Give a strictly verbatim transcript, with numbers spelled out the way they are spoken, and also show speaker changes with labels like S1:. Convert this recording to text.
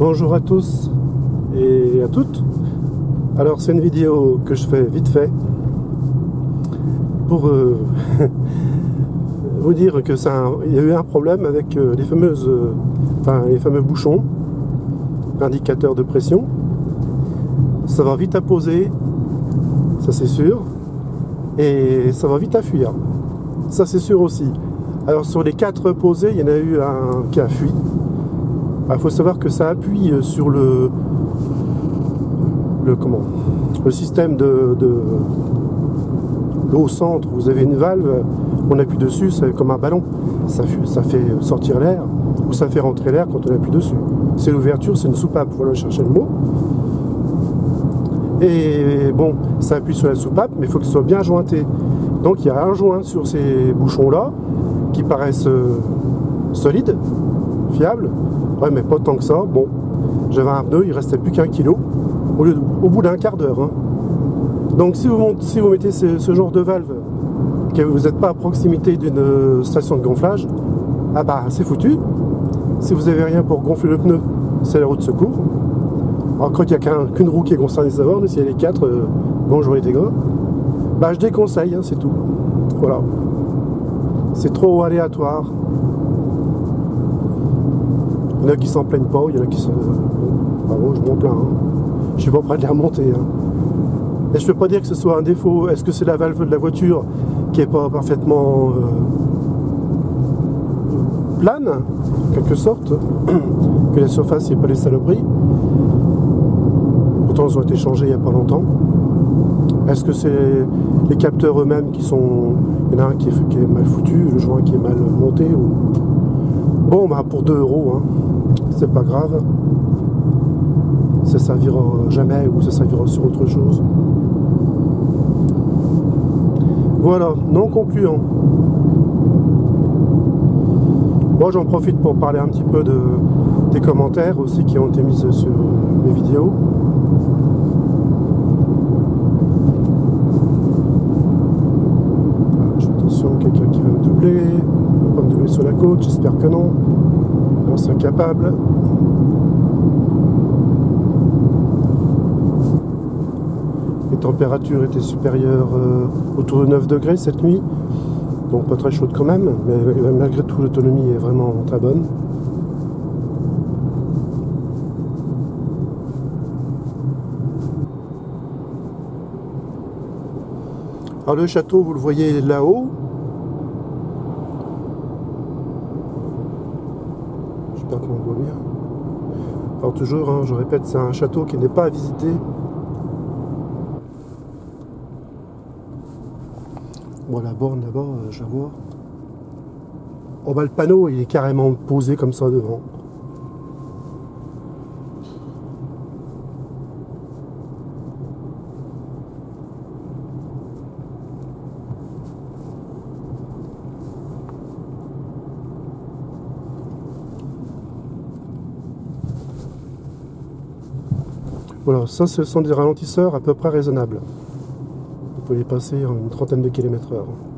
S1: Bonjour à tous et à toutes. Alors c'est une vidéo que je fais vite fait pour euh, vous dire que ça, il y a eu un problème avec euh, les fameuses, euh, enfin les fameux bouchons, indicateurs de pression. Ça va vite à poser, ça c'est sûr, et ça va vite à fuir, ça c'est sûr aussi. Alors sur les quatre posés, il y en a eu un qui a fui. Il faut savoir que ça appuie sur le, le, comment, le système de, de l'eau au centre. Vous avez une valve, on appuie dessus, c'est comme un ballon. Ça, ça fait sortir l'air, ou ça fait rentrer l'air quand on appuie dessus. C'est l'ouverture, c'est une soupape, voilà, je cherchais le mot. Et bon, ça appuie sur la soupape, mais il faut que ce soit bien jointé. Donc il y a un joint sur ces bouchons-là qui paraissent euh, solides, fiables. Ouais, mais pas tant que ça. Bon, j'avais un pneu, il restait plus qu'un kilo au, lieu de, au bout d'un quart d'heure. Hein. Donc si vous, si vous mettez ce, ce genre de valve, que vous n'êtes pas à proximité d'une station de gonflage, ah bah c'est foutu. Si vous n'avez rien pour gonfler le pneu, c'est la roue de secours. Alors quand il n'y a qu'un, qu'une roue qui est concernée savoir, mais s'il y a les quatre, euh, bonjour les dégâts, bah je déconseille, hein, c'est tout. Voilà. C'est trop aléatoire. Il y en a qui s'en plaignent pas, il y en a qui se... Bon, bah bon, je m'en plains. Hein. Je suis pas prêt de les remonter. Hein. Et je peux pas dire que ce soit un défaut. Est-ce que c'est la valve de la voiture qui est pas parfaitement euh, plane, en quelque sorte, que la surface n'est pas les saloperies. Pourtant, ils ont été changés il n'y a pas longtemps. Est-ce que c'est les capteurs eux-mêmes qui sont... Il y en a un qui est, qui est mal foutu, le joint qui est mal monté ou... Bon, bah pour deux euros, hein, c'est pas grave. Ça servira jamais ou ça servira sur autre chose. Voilà, non concluant. Moi, j'en profite pour parler un petit peu de, des commentaires aussi qui ont été mis sur mes vidéos. Je fais attention, quelqu'un qui va me doubler. Il va pas me doubler sur la côte, j'espère que non. On sera capable. Les températures étaient supérieures euh, autour de neuf degrés cette nuit. Donc pas très chaude quand même, mais malgré tout l'autonomie est vraiment très bonne. Alors le château, vous le voyez là-haut. J'espère qu'on le voit bien. Alors toujours, hein, je répète, c'est un château qui n'est pas à visiter. Bon, la borne là-bas, euh, je la vois. En bas, le panneau, il est carrément posé comme ça devant. Voilà, ça ce sont des ralentisseurs à peu près raisonnables. Vous pouvez passer à une trentaine de kilomètres heure.